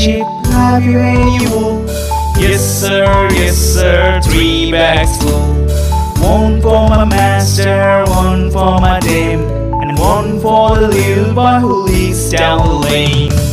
sheep, have you any wool? Yes sir, 3 bags full. One for my master, one for my dame, and one for the little boy who lives down the lane.